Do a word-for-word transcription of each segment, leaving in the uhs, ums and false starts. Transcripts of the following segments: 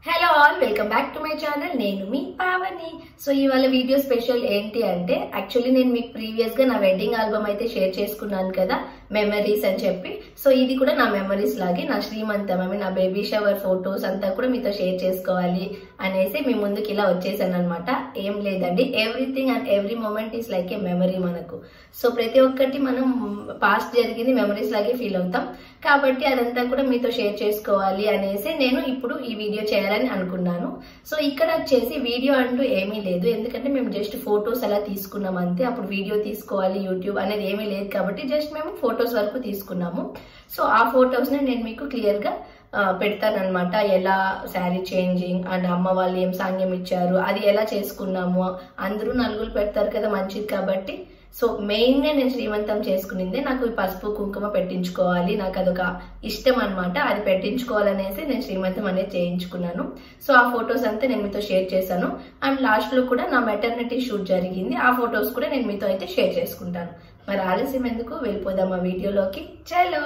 Hello all, welcome back to my channel. నేను మీ Pavani. So ఇవాళ వీడియో స్పెషల్ ఏంటి అంటే, యాక్చువల్లీ నేను మీకు ప్రీవియస్ గా నా వెడ్డింగ్ ఆల్బమ్ అయితే షేర్ చేసుకున్నాను కదా, మెమరీస్ అని చెప్పి. సో ఇది కూడా నా మెమరీస్ లాగే, నా శ్రీమంతం ఐ మీన్ నా బేబీ షవర్ ఫొటోస్ అంతా కూడా మీతో షేర్ చేసుకోవాలి అనేసి మీ ముందుకు ఇలా వచ్చేసాను అనమాట. ఏం లేదండి, everything and every moment is like a memory మనకు. సో ప్రతి ఒక్కటి మనం పాస్ట్ జరిగింది మెమరీస్ లాగే ఫీల్ అవుతాం కాబట్టి అదంతా కూడా మీతో షేర్ చేసుకోవాలి అనేసి నేను ఇప్పుడు ఈ వీడియో చేయాలని అనుకున్నాను. సో ఇక్కడ వచ్చేసి వీడియో అంటూ ఏమీ లేదు, ఎందుకంటే మేము జస్ట్ ఫొటోస్ అలా తీసుకున్నాం అంతే. అప్పుడు వీడియో తీసుకోవాలి యూట్యూబ్ అనేది ఏమీ లేదు కాబట్టి జస్ట్ మేము ఫొటోస్ వరకు తీసుకున్నాము. సో ఆ ఫొటోస్ ని నేను మీకు క్లియర్ గా పెడతానమాట. ఎలా శారీ చేంజింగ్ అండ్ అమ్మ వాళ్ళు ఏం సాంగ్యం ఇచ్చారు, అది ఎలా చేసుకున్నాము, అందరూ నలుగురు పెడతారు కదా మంచిది కాబట్టి. సో మెయిన్ గా నేను శ్రీమంతం చేసుకునిందే, నాకు పసుపు కుంకుమ పెట్టించుకోవాలి, నాకు అదొక ఇష్టం అనమాట. అది పెట్టించుకోవాలనేసి నేను శ్రీమంతం అనేది చేయించుకున్నాను. సో ఆ ఫొటోస్ అంతా నేను మీతో షేర్ చేశాను. అండ్ లాస్ట్ లో కూడా నా మెటర్నిటీ షూట్ జరిగింది, ఆ ఫొటోస్ కూడా నేను మీతో అయితే షేర్ చేసుకుంటాను. మరి ఆలస్యం ఎందుకు, వెళ్ళిపోదాం ఆ వీడియోలోకి. చలో.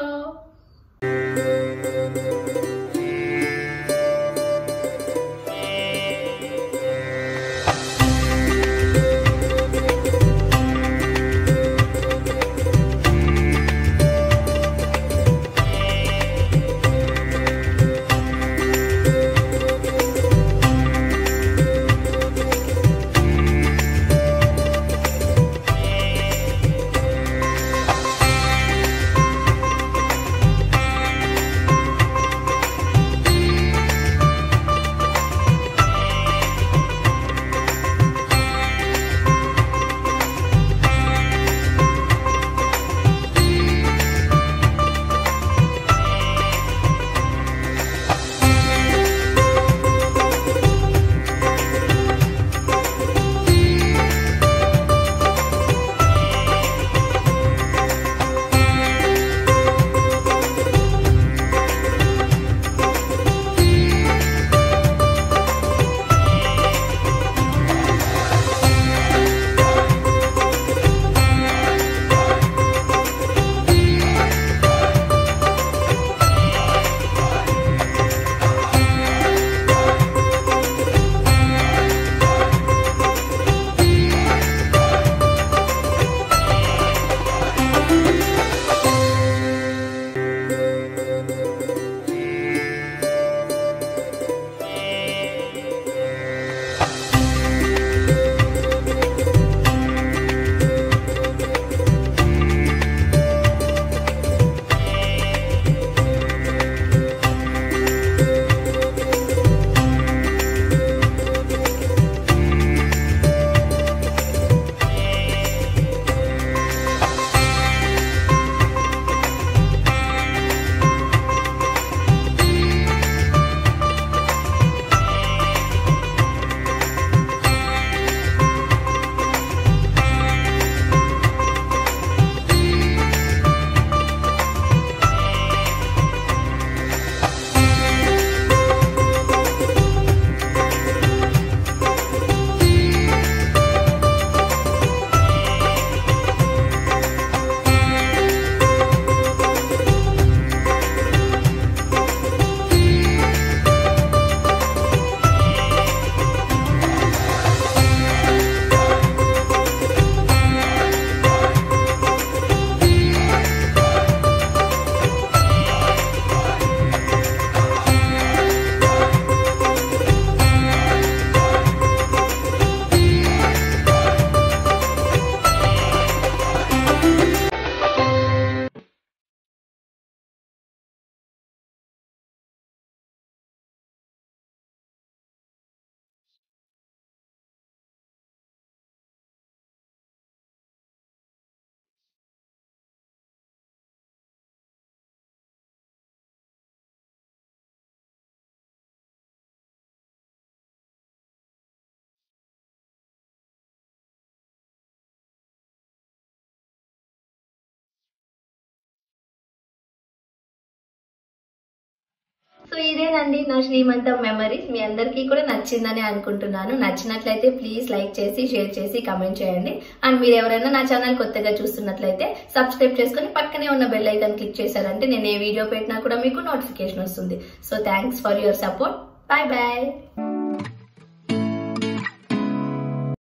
సో ఇదేనండి నా శ్రీమంతం మెమరీస్. మీ అందరికీ కూడా నచ్చిందని అనుకుంటున్నాను. నచ్చినట్లయితే ప్లీజ్ లైక్ చేసి షేర్ చేసి కమెంట్ చేయండి. అండ్ మీరు ఎవరైనా నా ఛానల్ కొత్తగా చూస్తున్నట్లయితే సబ్స్క్రైబ్ చేసుకుని పక్కనే ఉన్న బెల్ ఐకాన్ క్లిక్ చేశారంటే నేను ఏ వీడియో పెట్టినా కూడా మీకు నోటిఫికేషన్ వస్తుంది. So thanks for your support. Bye bye.